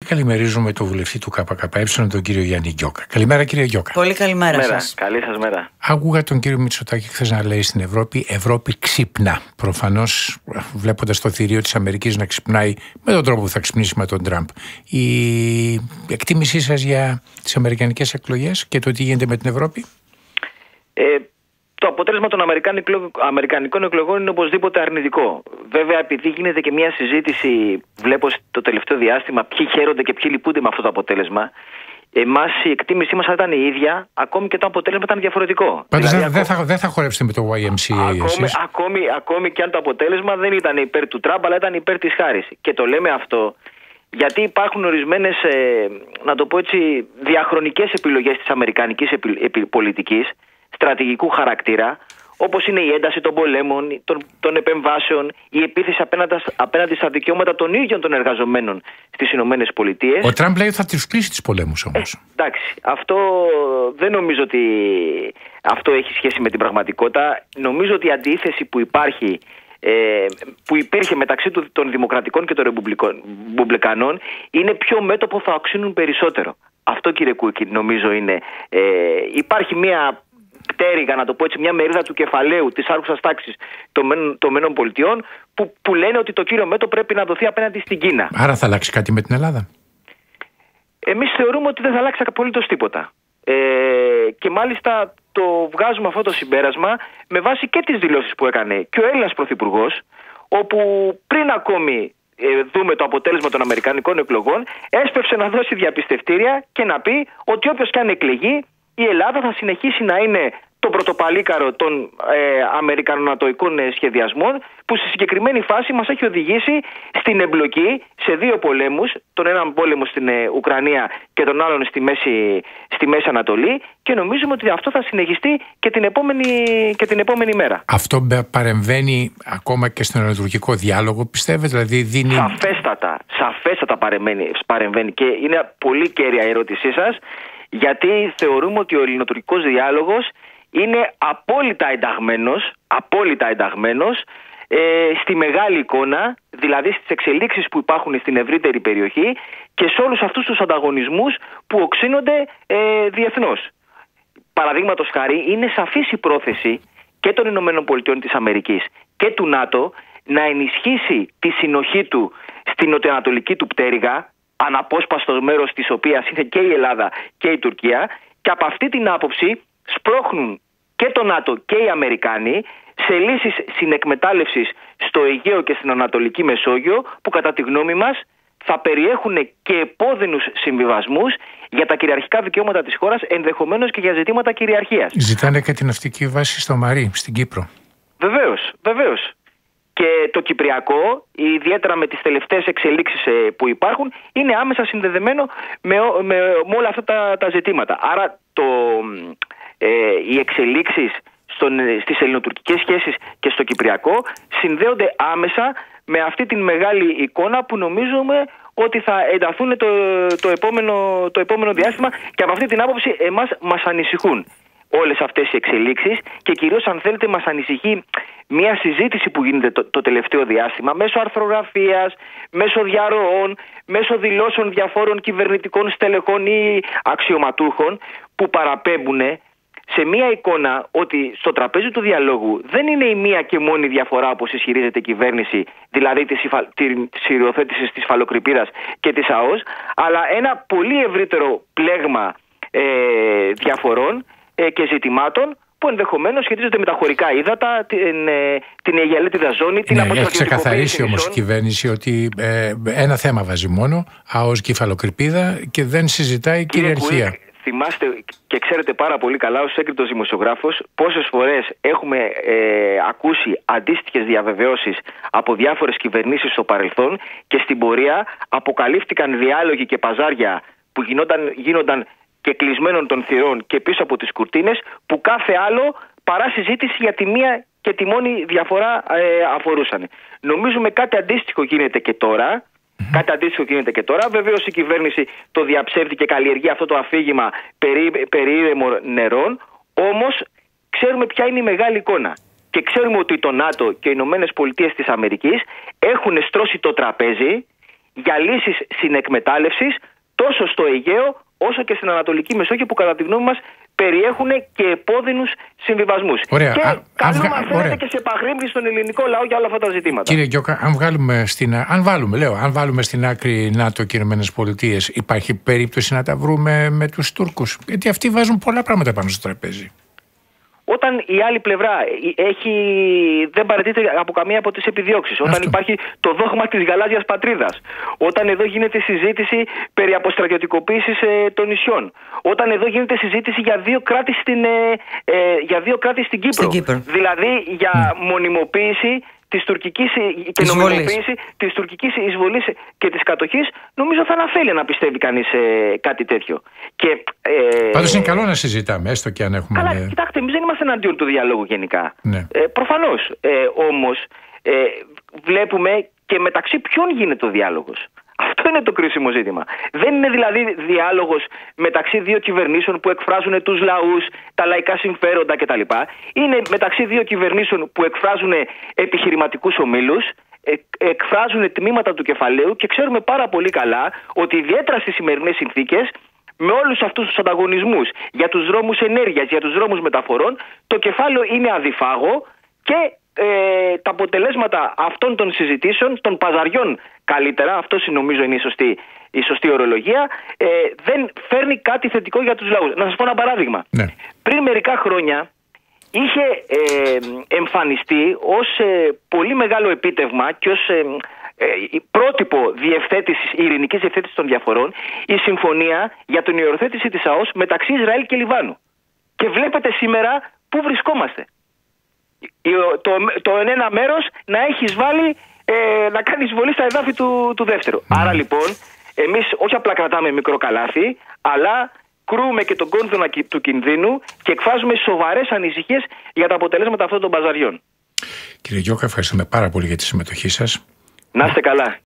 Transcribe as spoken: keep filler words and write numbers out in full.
Καλημερίζουμε τον βουλευτή του ΚΚΕ, τον κύριο Γιάννη Γιώκα. Καλημέρα, κύριε Γιώκα. Πολύ καλημέρα σας. Καλή σας μέρα. Άκουγα τον κύριο Μητσοτάκη χθες να λέει στην Ευρώπη, Ευρώπη ξύπνα. Προφανώς βλέποντας το θηρίο της Αμερικής να ξυπνάει με τον τρόπο που θα ξυπνήσει με τον Τραμπ. Η εκτίμησή σας για τις αμερικανικές εκλογές και το τι γίνεται με την Ευρώπη? Ε, το αποτέλεσμα των αμερικανικών εκλογών είναι οπωσδήποτε αρνητικό. Βέβαια, επειδή γίνεται και μια συζήτηση, βλέπω το τελευταίο διάστημα, ποιοι χαίρονται και ποιοι λυπούνται με αυτό το αποτέλεσμα. Εμάς η εκτίμησή μας θα ήταν η ίδια, ακόμη και το αποτέλεσμα ήταν διαφορετικό. Πάντως δηλαδή, δεν ακόμη... θα, θα χορέψετε με το γουάι εμ σι έι ακόμη, ακόμη, ακόμη και αν το αποτέλεσμα δεν ήταν υπέρ του Τραμπ, αλλά ήταν υπέρ της Χάρις. Και το λέμε αυτό γιατί υπάρχουν ορισμένες, ε, να το πω έτσι, διαχρονικές επιλογές της αμερικανικής επι, επι, πολιτικής, στρατηγικού χαρακτήρα, όπως είναι η ένταση των πολέμων, των, των επεμβάσεων, η επίθεση απέναντι, απέναντι στα δικαιώματα των ίδιων των εργαζομένων στις Ηνωμένες Πολιτείες. Ο Τραμπ λέει ότι θα τους κλείσει τις πολέμους όμως. Ε, εντάξει, αυτό δεν νομίζω ότι αυτό έχει σχέση με την πραγματικότητα. Νομίζω ότι η αντίθεση που υπάρχει, ε, που υπήρχε μεταξύ του, των Δημοκρατικών και των Ρεπουμπλικανών είναι ποιο μέτωπο θα οξύνουν περισσότερο. Αυτό, κύριε Κούκκι, νομίζω είναι. Ε, υπάρχει μια πτέρυγα, να το πω έτσι, μια μερίδα του κεφαλαίου της άρχουσας τάξης των ΗΠΑ που, που λένε ότι το κύριο μέτωπο πρέπει να δοθεί απέναντι στην Κίνα. Άρα θα αλλάξει κάτι με την Ελλάδα? Εμείς θεωρούμε ότι δεν θα αλλάξει απολύτως τίποτα. Ε, και μάλιστα το βγάζουμε αυτό το συμπέρασμα με βάση και τις δηλώσεις που έκανε και ο Έλληνας Πρωθυπουργός, όπου πριν ακόμη ε, δούμε το αποτέλεσμα των αμερικανικών εκλογών, έσπευσε να δώσει διαπιστευτήρια και να πει ότι όποιος και αν εκλεγεί, η Ελλάδα θα συνεχίσει να είναι το πρωτοπαλίκαρο των ε, αμερικανονατοικών ε, σχεδιασμών, που στη συγκεκριμένη φάση μας έχει οδηγήσει στην εμπλοκή σε δύο πολέμους, τον έναν πόλεμο στην ε, Ουκρανία και τον άλλον στη Μέση, στη Μέση Ανατολή, και νομίζουμε ότι αυτό θα συνεχιστεί και την επόμενη, και την επόμενη μέρα. Αυτό παρεμβαίνει ακόμα και στον ελληνοτουρκικό διάλογο, πιστεύετε? Δηλαδή δίνει... Σαφέστατα, σαφέστατα παρεμβαίνει, παρεμβαίνει και είναι πολύ κέρια η ερώτησή σας, γιατί θεωρούμε ότι ο ελληνοτουρκικός διάλογος είναι απόλυτα ενταγμένος, απόλυτα ενταγμένος ε, στη μεγάλη εικόνα, δηλαδή στις εξελίξεις που υπάρχουν στην ευρύτερη περιοχή και σε όλους αυτούς τους ανταγωνισμούς που οξύνονται ε, διεθνώς. Παραδείγματος χάρη, είναι σαφής η πρόθεση και των ΗΠΑ της Αμερικής και του ΝΑΤΟ να ενισχύσει τη συνοχή του στην νοτιοανατολική του πτέρυγα, αναπόσπαστος μέρος της οποίας είναι και η Ελλάδα και η Τουρκία, και από αυτή την άποψη σπρώχνουν και το ΝΑΤΟ και οι Αμερικάνοι σε λύσεις συνεκμετάλλευσης στο Αιγαίο και στην Ανατολική Μεσόγειο, που κατά τη γνώμη μας θα περιέχουν και επώδυνους συμβιβασμούς για τα κυριαρχικά δικαιώματα της χώρας, ενδεχομένως και για ζητήματα κυριαρχίας. Ζητάνε και την ναυτική βάση στο Μαρί, στην Κύπρο. Βεβαίως, βεβαίως. Και το Κυπριακό, ιδιαίτερα με τις τελευταίες εξελίξεις που υπάρχουν, είναι άμεσα συνδεδεμένο με, με, με όλα αυτά τα, τα ζητήματα. Άρα το, ε, οι εξελίξεις στον, στις ελληνοτουρκικές σχέσεις και στο Κυπριακό συνδέονται άμεσα με αυτή την μεγάλη εικόνα που νομίζουμε ότι θα ενταθούν το, το, επόμενο, το επόμενο διάστημα, και από αυτή την άποψη εμάς μας ανησυχούν όλες αυτές οι εξελίξεις, και κυρίως, αν θέλετε, μας ανησυχεί μια συζήτηση που γίνεται το, το τελευταίο διάστημα μέσω αρθρογραφίας, μέσω διαρροών, μέσω δηλώσεων διαφόρων κυβερνητικών στελεχών ή αξιωματούχων, που παραπέμπουν σε μια εικόνα ότι στο τραπέζι του διαλόγου δεν είναι η μία και μόνη διαφορά, όπως ισχυρίζεται η κυβέρνηση, δηλαδή της υιοθέτησης της υφαλοκρηπίδας και της ΑΟΣ, αλλά ένα πολύ ευρύτερο πλέγμα ε, διαφορών και ζητημάτων που ενδεχομένως σχετίζονται με τα χωρικά ύδατα, την, την Αιγιαλίτιδα ζώνη, την ναι, αποστρατιωτικοποίηση. Έχει ξεκαθαρίσει όμως η κυβέρνηση ότι ε, ένα θέμα βάζει μόνο, ΑΟΣ και υφαλοκρηπίδα, και δεν συζητάει κυριαρχία. Κουίκ, θυμάστε και ξέρετε πάρα πολύ καλά ως έγκριτος δημοσιογράφος πόσες φορές έχουμε ε, ακούσει αντίστοιχες διαβεβαιώσεις από διάφορες κυβερνήσεις στο παρελθόν, και στην πορεία αποκαλύφθηκαν διάλογοι και παζάρια που γινόταν, γίνονταν και κλεισμένων των θυρών και πίσω από τις κουρτίνες, που κάθε άλλο παρά συζήτηση για τη μία και τη μόνη διαφορά ε, αφορούσαν. Νομίζουμε κάτι αντίστοιχο γίνεται και τώρα. Mm-hmm. Κάτι αντίστοιχο γίνεται και τώρα. Βεβαίως η κυβέρνηση το διαψεύδει και καλλιεργεί αυτό το αφήγημα περί, περί ήρεμων νερών. Όμως ξέρουμε ποια είναι η μεγάλη εικόνα. Και ξέρουμε ότι το ΝΑΤΟ και οι Ηνωμένες Πολιτείες της Αμερικής έχουν στρώσει το τραπέζι για λύσεις συνεκμετάλλευσης τόσο στο Αιγαίο όσο και στην Ανατολική Μεσόγειο, που κατά τη γνώμη μας περιέχουν και επώδυνους συμβιβασμούς. Ωραία. Και καλούμαστε α, και σε επαγρύπνηση στον ελληνικό λαό για όλα αυτά τα ζητήματα. Κύριε Γκιόκα, αν βγάλουμε στην, αν βάλουμε, λέω, αν βάλουμε στην άκρη ΝΑΤΟ και Ηνωμένες Πολιτείες, υπάρχει περίπτωση να τα βρούμε με τους Τούρκους? Γιατί αυτοί βάζουν πολλά πράγματα πάνω στο τραπέζι. Όταν η άλλη πλευρά έχει, δεν παραιτείται από καμία από τις επιδιώξεις, όταν Αυτό. υπάρχει το δόγμα της γαλάζιας πατρίδας, όταν εδώ γίνεται συζήτηση περί αποστρατιωτικοποίησης ε, των νησιών, όταν εδώ γίνεται συζήτηση για δύο κράτη στην, ε, ε, για δύο κράτη στην Κύπρο, στην Κύπρο. δηλαδή για mm. μονιμοποίηση της τουρκικής και νομιμοποίηση της τουρκικής εισβολής και της κατοχής, νομίζω θα αναφέρει να πιστεύει κανείς ε, κάτι τέτοιο. Και, ε, Πάντως είναι καλό να συζητάμε, έστω και αν έχουμε... Καλά, κοιτάξτε, εμείς δεν είμαστε εναντίον του διαλόγου γενικά. Ναι. Ε, προφανώς. Ε, όμως, ε, βλέπουμε και μεταξύ ποιον γίνεται ο διάλογος. Αυτό είναι το κρίσιμο ζήτημα. Δεν είναι δηλαδή διάλογος μεταξύ δύο κυβερνήσεων που εκφράζουν τους λαούς, τα λαϊκά συμφέροντα κτλ. Είναι μεταξύ δύο κυβερνήσεων που εκφράζουν επιχειρηματικούς ομίλους, εκφράζουν τμήματα του κεφαλαίου, και ξέρουμε πάρα πολύ καλά ότι ιδιαίτερα στις σημερινές συνθήκες, με όλους αυτούς τους ανταγωνισμούς για τους δρόμους ενέργειας, για τους δρόμους μεταφορών, το κεφάλαιο είναι αδιφάγο και ε, τα αποτελέσματα αυτών των συζητήσεων, των παζαριών καλύτερα, αυτό νομίζω είναι η σωστή, η σωστή ορολογία, ε, δεν φέρνει κάτι θετικό για τους λαούς. Να σας πω ένα παράδειγμα. Ναι. Πριν μερικά χρόνια είχε ε, εμφανιστεί ως ε, πολύ μεγάλο επίτευγμα και ως ε, ε, πρότυπο διευθέτησης, ειρηνικής διευθέτησης των διαφορών, η συμφωνία για την υιοθέτηση της ΑΟΣ μεταξύ Ισραήλ και Λιβάνου. Και βλέπετε σήμερα πού βρισκόμαστε. Το, το ένα μέρος να έχει εισβάλει, ε, να κάνει εισβολή στα εδάφη του, του δεύτερου. Mm. Άρα λοιπόν, εμείς όχι απλά κρατάμε μικρό καλάθι, αλλά κρούμε και τον κόνδυνα του κινδύνου και εκφράζουμε σοβαρές ανησυχίες για τα αποτελέσματα αυτών των μπαζαριών. Κύριε Γκιόκα, ευχαριστούμε πάρα πολύ για τη συμμετοχή σας. Να είστε καλά.